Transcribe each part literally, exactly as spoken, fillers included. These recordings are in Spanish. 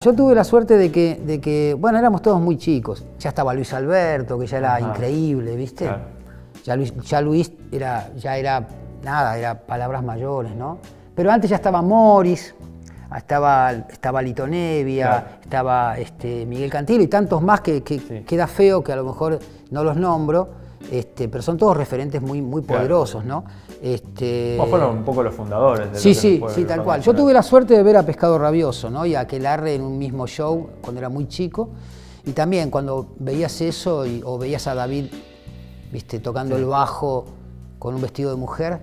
Yo tuve la suerte de que, de que, bueno, éramos todos muy chicos. Ya estaba Luis Alberto, que ya era Ajá. increíble, ¿viste? Claro. Ya, Luis, ya Luis era, ya era, nada, era palabras mayores, ¿no? Pero antes ya estaba Morris, estaba, estaba Lito Nevia, claro. estaba este, Miguel Cantilo y tantos más que, que sí. queda feo que a lo mejor no los nombro, este, pero son todos referentes muy, muy poderosos, claro. ¿no? Este... Vos fueron un poco los fundadores de Sí, lo que sí, fue sí, tal cual. Yo tuve la suerte de ver a Pescado Rabioso, ¿no? Y a Aquelarre en un mismo show cuando era muy chico. Y también cuando veías eso y, o veías a David, viste, tocando sí. el bajo con un vestido de mujer,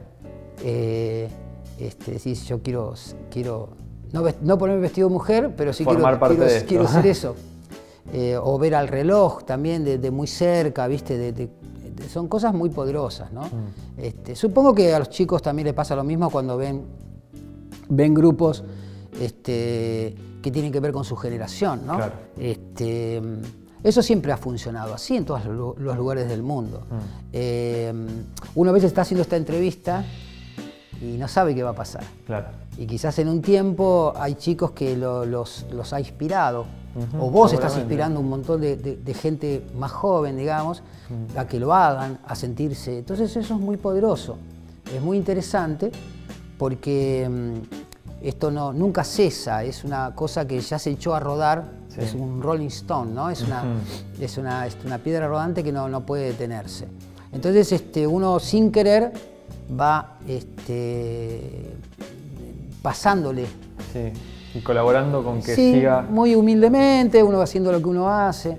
eh, este, decís, yo quiero, quiero no, no ponerme vestido de mujer, pero sí Formar quiero, parte quiero, de esto. quiero ser eso. Eh, o ver al reloj también de, de muy cerca, viste, de, de, de, son cosas muy poderosas, ¿no? Mm. Este, supongo que a los chicos también les pasa lo mismo cuando ven, ven grupos este, que tienen que ver con su generación, ¿no? Claro. Este, eso siempre ha funcionado así en todos los lugares del mundo. Mm. Eh, uno a veces está haciendo esta entrevista y no sabe qué va a pasar. Claro. Y quizás en un tiempo hay chicos que lo, los, los ha inspirado. Uh-huh, o vos estás inspirando un montón de, de, de gente más joven, digamos, uh-huh. a que lo hagan, a sentirse. Entonces eso es muy poderoso, es muy interesante porque um, esto no, nunca cesa, es una cosa que ya se echó a rodar, sí. es un Rolling Stone, ¿no? Es una, uh-huh. es una, es una piedra rodante que no, no puede detenerse. Entonces este, uno sin querer va este, pasándole. Sí. Y colaborando con que sí, siga... muy humildemente, uno va haciendo lo que uno hace,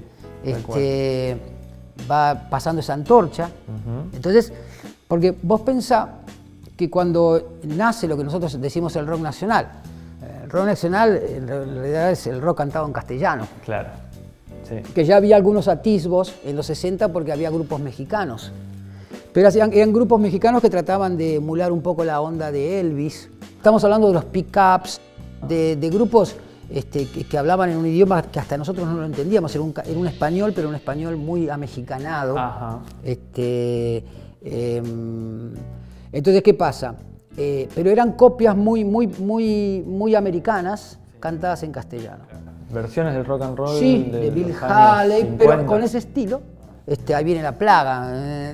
este, va pasando esa antorcha. Uh-huh. Entonces, porque vos pensás que cuando nace lo que nosotros decimos el rock nacional, el rock nacional en realidad es el rock cantado en castellano. Claro, sí. Que ya había algunos atisbos en los sesenta porque había grupos mexicanos. Pero eran, eran grupos mexicanos que trataban de emular un poco la onda de Elvis. Estamos hablando de los pick-ups, De, de grupos este, que, que hablaban en un idioma que hasta nosotros no lo entendíamos, era un, era un español, pero un español muy amexicanado. Ajá. Este, eh, entonces, ¿qué pasa? Eh, pero eran copias muy, muy, muy, muy americanas, cantadas en castellano. Versiones del rock and roll. Sí, de, de Bill Haley, pero con ese estilo. Este, ahí viene la plaga. Eh,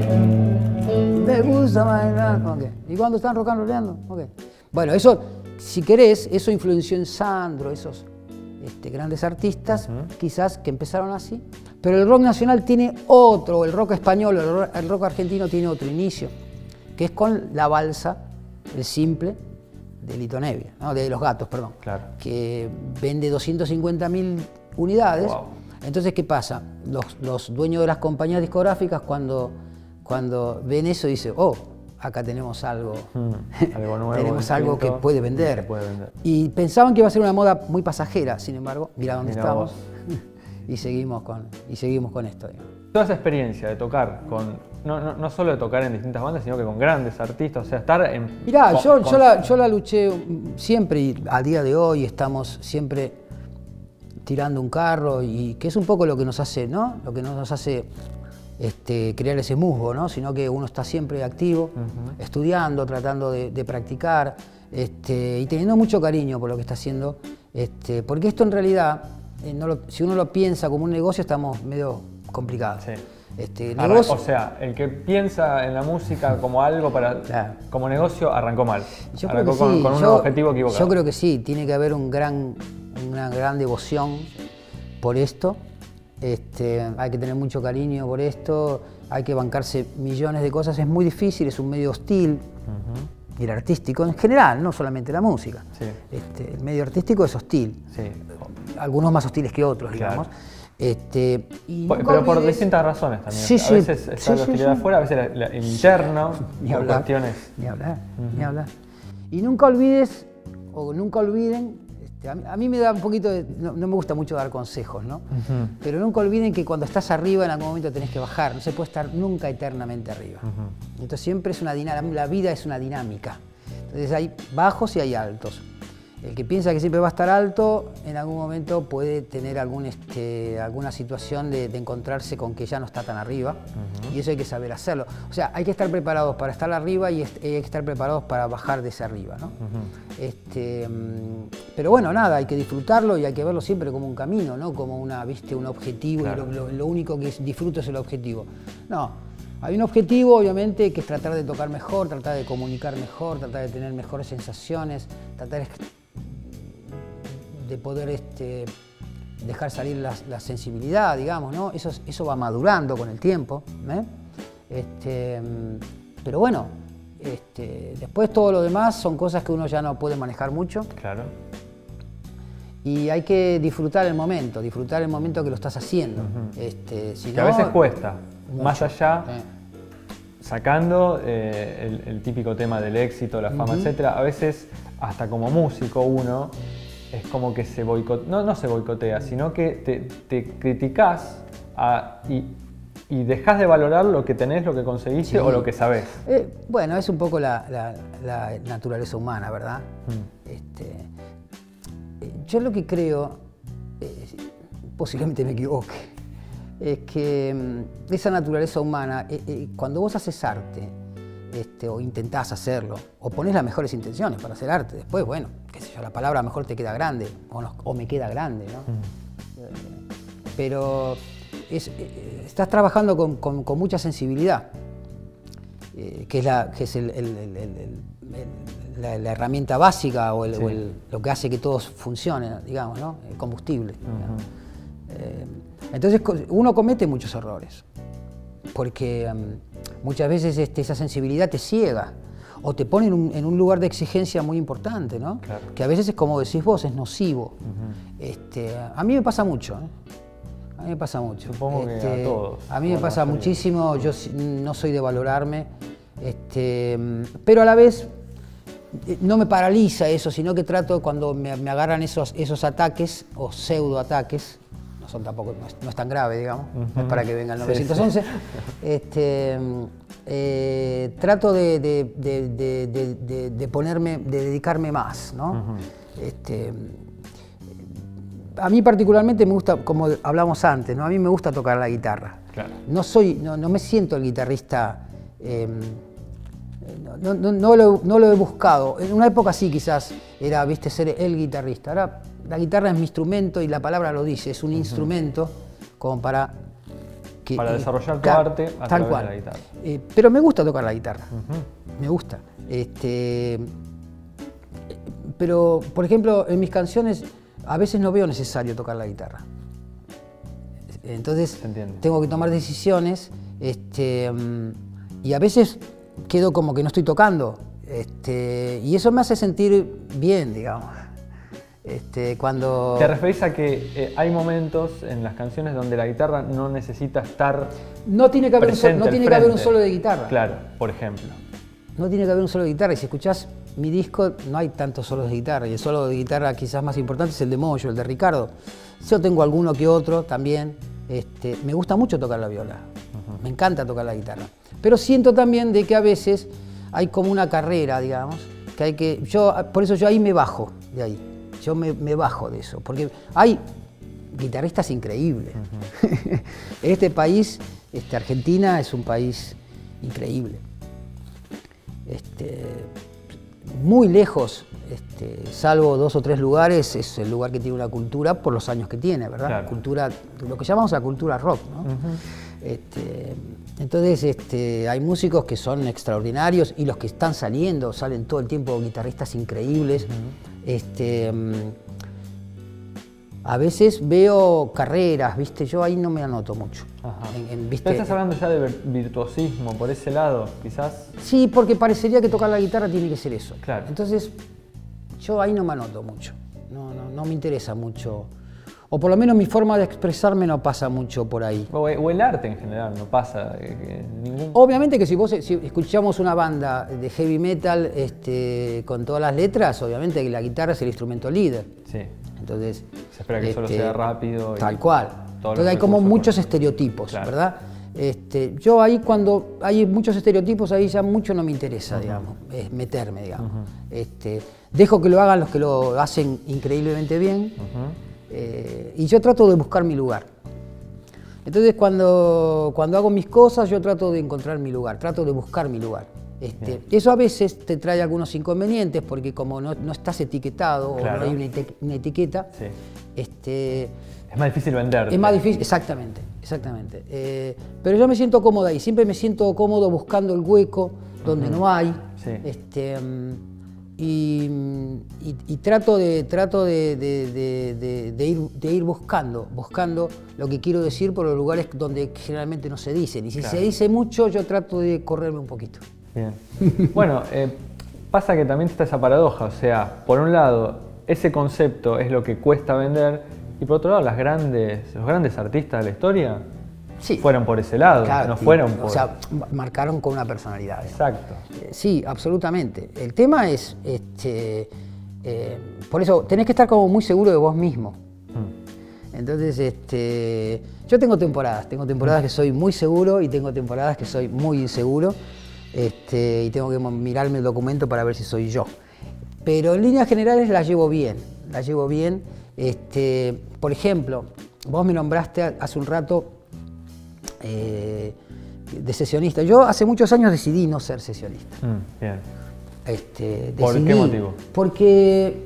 me gusta bailar. Okay. ¿Y cuando están rock and rollando? Okay. Bueno, eso... Si querés, eso influenció en Sandro, esos este, grandes artistas, uh-huh. quizás que empezaron así. Pero el rock nacional tiene otro, el rock español, el rock, el rock argentino tiene otro inicio, que es con la balsa, el simple, de Lito Nevia, ¿no? De Los Gatos, perdón, claro. que vende doscientas cincuenta mil unidades. Wow. Entonces, ¿qué pasa? Los, los dueños de las compañías discográficas cuando, cuando ven eso dicen, oh, acá tenemos algo, mm, algo nuevo, tenemos algo que puede vender. puede vender. Y pensaban que iba a ser una moda muy pasajera, sin embargo, mira dónde Mirá estamos vos. y seguimos con y seguimos con esto. Digamos. Toda esa experiencia de tocar con no, no, no solo de tocar en distintas bandas, sino que con grandes artistas, o sea, estar en Mirá, con, yo, con... yo la yo la luché siempre y a día de hoy estamos siempre tirando un carro y que es un poco lo que nos hace, ¿no? Lo que nos hace Este, crear ese musgo, ¿no? Sino que uno está siempre activo, uh-huh. estudiando, tratando de, de practicar este, y teniendo mucho cariño por lo que está haciendo, este, porque esto en realidad, eh, no lo, si uno lo piensa como un negocio, estamos medio complicados. Sí. Este, negocio... O sea, el que piensa en la música como algo para, claro. como negocio arrancó mal, yo arrancó creo que con, sí. con un yo, objetivo equivocado. Yo creo que sí, tiene que haber un gran, una gran devoción por esto. Este, hay que tener mucho cariño por esto, hay que bancarse millones de cosas, es muy difícil, es un medio hostil, uh-huh. y el artístico en general, no solamente la música. Sí. Este, el medio artístico es hostil, sí. algunos más hostiles que otros, claro. digamos. Este, y pero olvides... por distintas razones también. Sí, a sí, veces está sí, la hostilidad sí, afuera, a veces la, la, el interno, ni por hablar, cuestiones. Ni hablar, uh-huh. ni hablar. Y nunca olvides, o nunca olviden, A mí, a mí me da un poquito de... No, no me gusta mucho dar consejos, ¿no? Uh-huh. Pero nunca olviden que cuando estás arriba en algún momento tenés que bajar. No se puede estar nunca eternamente arriba. Uh-huh. Entonces siempre es una dinámica. La vida es una dinámica. Entonces hay bajos y hay altos. El que piensa que siempre va a estar alto, en algún momento puede tener algún, este, alguna situación de, de encontrarse con que ya no está tan arriba, uh-huh. y eso hay que saber hacerlo. O sea, hay que estar preparados para estar arriba y hay que estar preparados para bajar de ese arriba, ¿no? Uh-huh. este, pero bueno, nada, hay que disfrutarlo y hay que verlo siempre como un camino, ¿no? Como una, ¿viste? Un objetivo, claro. y lo, lo, lo único que es, disfruto es el objetivo. No, hay un objetivo, obviamente, que es tratar de tocar mejor, tratar de comunicar mejor, tratar de tener mejores sensaciones, tratar de... de poder este, dejar salir la, la sensibilidad, digamos, ¿no? Eso, eso va madurando con el tiempo, ¿eh? Este, pero bueno, este, después todo lo demás son cosas que uno ya no puede manejar mucho. Claro. Y hay que disfrutar el momento, disfrutar el momento que lo estás haciendo. Uh-huh. este, si que no, a veces cuesta, mucho. Más allá, ¿Eh? sacando eh, el, el típico tema del éxito, la fama, uh-huh. etcétera, a veces hasta como músico uno es como que se boicotea, no, no se boicotea, sino que te, te criticás a, y, y dejás de valorar lo que tenés, lo que conseguiste, sí. o lo que sabés. Eh, bueno, es un poco la, la, la naturaleza humana, ¿verdad? Mm. Este, yo lo que creo, eh, posiblemente me equivoque, es que esa naturaleza humana, eh, eh, cuando vos haces arte, Este, o intentás hacerlo, o ponés las mejores intenciones para hacer arte, después, bueno, qué sé yo, la palabra a lo mejor te queda grande, o, no, o me queda grande, ¿no? Mm. Eh, pero es, eh, estás trabajando con, con, con mucha sensibilidad, eh, que es, la, que es el, el, el, el, el, la, la herramienta básica o, el, sí. o el, lo que hace que todo funcione, digamos, ¿no? El combustible. Uh-huh. eh, entonces uno comete muchos errores, porque um, muchas veces este, esa sensibilidad te ciega o te pone en un, en un lugar de exigencia muy importante, ¿no? Claro. Que a veces es como decís vos, es nocivo. Uh-huh. este, a mí me pasa mucho, ¿eh? A mí me pasa mucho. Supongo este, que a todos. A mí me pasa muchísimo, yo no soy de valorarme, este, pero a la vez no me paraliza eso, sino que trato cuando me, me agarran esos, esos ataques o pseudo ataques, son tampoco, no es, no es tan grave, digamos, uh-huh. no es para que venga el novecientos once, sí, sí. Este, eh, trato de, de, de, de, de, de, de ponerme, de dedicarme más, ¿no? Uh-huh. este, a mí particularmente me gusta, como hablamos antes, ¿no? A mí me gusta tocar la guitarra. Claro. No, soy, no, no me siento el guitarrista, eh, no, no, no, lo, no lo he buscado. En una época sí quizás era, viste, ser el guitarrista. Ahora la guitarra es mi instrumento y la palabra lo dice, es un uh-huh. instrumento como para... Que, para desarrollar tu claro, arte a tal través cual. de la guitarra. Eh, pero me gusta tocar la guitarra, uh-huh. me gusta. Este, pero, por ejemplo, en mis canciones a veces no veo necesario tocar la guitarra. Entonces tengo que tomar decisiones este, y a veces quedo como que no estoy tocando. Este, y eso me hace sentir bien, digamos. Este, cuando... ¿Te referís a que eh, hay momentos en las canciones donde la guitarra no necesita estar no tiene que haber, un, so, no tiene que haber un solo de guitarra? Claro, por ejemplo. No tiene que haber un solo de guitarra. Y si escuchás mi disco, no hay tantos solos de guitarra. Y el solo de guitarra quizás más importante es el de Moyo, el de Ricardo. Yo tengo alguno que otro también. Este, me gusta mucho tocar la viola. Uh-huh. Me encanta tocar la guitarra. Pero siento también de que a veces hay como una carrera, digamos, que hay que... Yo, por eso yo ahí me bajo de ahí. Yo me, me bajo de eso, porque hay guitarristas increíbles. Uh-huh. Este país, este, Argentina, es un país increíble. Este, muy lejos, este, salvo dos o tres lugares, es el lugar que tiene una cultura por los años que tiene, ¿verdad? Claro. Cultura, lo que llamamos la cultura rock, ¿no? Uh-huh. este, entonces este, hay músicos que son extraordinarios y los que están saliendo, salen todo el tiempo guitarristas increíbles. Uh-huh. Este, a veces veo carreras, ¿viste? Yo ahí no me anoto mucho. En, en, ¿viste? ¿Estás hablando ya de virtuosismo por ese lado, quizás? Sí, porque parecería que tocar la guitarra tiene que ser eso. Claro. Entonces, yo ahí no me anoto mucho. No, no, no me interesa mucho. O por lo menos mi forma de expresarme no pasa mucho por ahí. O, o el arte en general no pasa. Eh, ningún... Obviamente que si vos si escuchamos una banda de heavy metal este, con todas las letras, obviamente que la guitarra es el instrumento líder. Sí. Entonces, se espera que este, solo sea rápido. Tal y cual. Entonces hay como muchos estereotipos, claro. ¿verdad? Este, yo ahí cuando hay muchos estereotipos, ahí ya mucho no me interesa, uh-huh. digamos, es meterme, digamos. Uh-huh. este, dejo que lo hagan los que lo hacen increíblemente bien, uh-huh. eh, y yo trato de buscar mi lugar. Entonces cuando, cuando hago mis cosas, yo trato de encontrar mi lugar, trato de buscar mi lugar. Este, eso a veces te trae algunos inconvenientes, porque como no, no estás etiquetado, claro. o no hay una, eti una etiqueta, sí. este, es más difícil venderte. Es más difícil, exactamente, exactamente. Eh, pero yo me siento cómodo ahí, siempre me siento cómodo buscando el hueco donde uh-huh. no hay. Sí. Este, y, y, y trato, de, trato de, de, de, de, de, ir, de ir buscando, buscando lo que quiero decir por los lugares donde generalmente no se dicen. Y si claro. se dice mucho, yo trato de correrme un poquito. Bien. Bueno, eh, pasa que también está esa paradoja, o sea, por un lado, ese concepto es lo que cuesta vender, y por otro lado, las grandes, los grandes artistas de la historia sí. fueron por ese lado, claro, no sí. fueron por... O sea, marcaron con una personalidad. ¿no? Exacto. Eh, sí, absolutamente. El tema es, este, eh, por eso, tenés que estar como muy seguro de vos mismo. Mm. Entonces, este, yo tengo temporadas, tengo temporadas mm. que soy muy seguro y tengo temporadas que soy muy inseguro. Este, y tengo que mirarme el documento para ver si soy yo. Pero en líneas generales la llevo bien, la llevo bien. Este, por ejemplo, vos me nombraste hace un rato eh, de sesionista. Yo hace muchos años decidí no ser sesionista. Mm, bien. Este, ¿Por decidí, qué motivo? Porque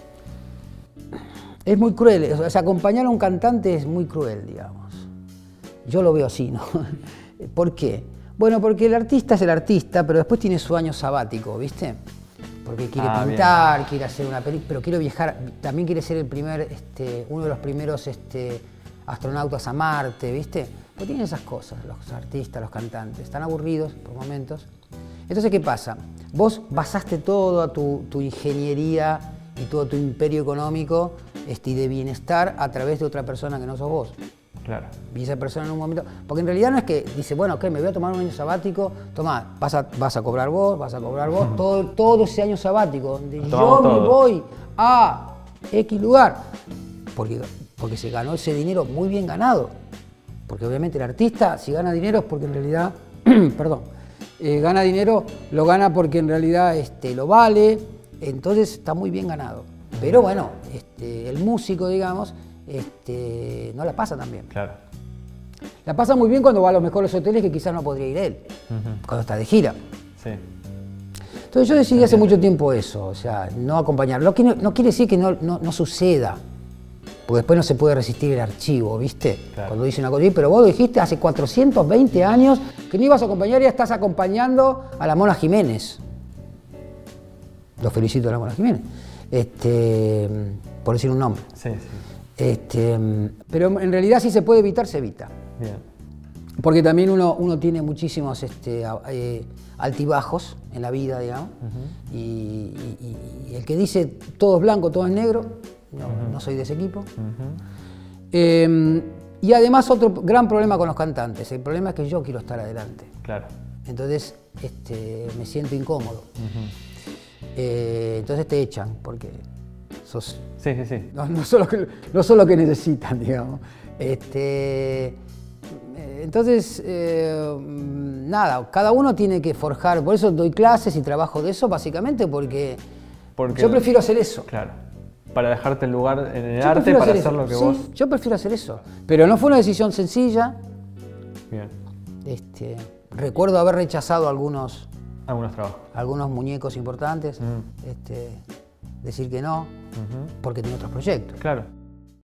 es muy cruel, o sea, acompañar a un cantante es muy cruel, digamos. Yo lo veo así, ¿no? ¿Por qué? Bueno, porque el artista es el artista, pero después tiene su año sabático, ¿viste? Porque quiere ah, pintar, bien. quiere hacer una película, pero quiere viajar, también quiere ser el primer, este, uno de los primeros este, astronautas a Marte, ¿viste? Pues tienen esas cosas, los artistas, los cantantes, están aburridos por momentos. Entonces, ¿qué pasa? Vos basaste toda tu, tu ingeniería y todo tu imperio económico este, y de bienestar a través de otra persona que no sos vos. Claro. Y esa persona en un momento... Porque en realidad no es que dice, bueno, ok, me voy a tomar un año sabático, toma, vas a, vas a cobrar vos, vas a cobrar vos, todo, todo ese año sabático, donde yo todo. me voy a X lugar, porque, porque se ganó ese dinero muy bien ganado. Porque obviamente el artista, si gana dinero es porque en realidad, perdón, eh, gana dinero, lo gana porque en realidad este, lo vale, entonces está muy bien ganado. Pero bueno, este, el músico, digamos, Este, no la pasa tan bien. Claro. La pasa muy bien cuando va a los mejores hoteles que quizás no podría ir él, uh-huh. cuando está de gira. Sí. Entonces yo decidí hace mucho tiempo eso, o sea, no acompañarlo. No quiere, no quiere decir que no, no, no suceda, porque después no se puede resistir el archivo, ¿viste? Claro. Cuando dice una cosa, pero vos dijiste hace cuatrocientos veinte años que no ibas a acompañar y ya estás acompañando a la Mona Jiménez. Lo felicito a la Mona Jiménez, este, por decir un nombre. Sí, sí. Este, pero en realidad si se puede evitar, se evita. Bien. Porque también uno, uno tiene muchísimos este, eh, altibajos en la vida, digamos, uh-huh. y, y, y el que dice todo es blanco, todo es negro, no, uh-huh. no soy de ese equipo. Uh-huh. eh, y además otro gran problema con los cantantes, el problema es que yo quiero estar adelante. Claro. Entonces este, me siento incómodo. Uh-huh. eh, entonces te echan, porque... Sos, sí, sí, sí. No, no, son lo que, no son lo que necesitan, digamos. Este, entonces, eh, nada, cada uno tiene que forjar, por eso doy clases y trabajo de eso, básicamente porque, porque yo prefiero hacer eso. Claro, para dejarte el lugar en el yo arte, para hacer, hacer lo que sí, vos... yo prefiero hacer eso, pero no fue una decisión sencilla. Bien. Este, recuerdo haber rechazado algunos... Algunos trabajos. Algunos muñecos importantes. Mm. Este, decir que no, uh-huh. porque tenía otros proyectos. Claro.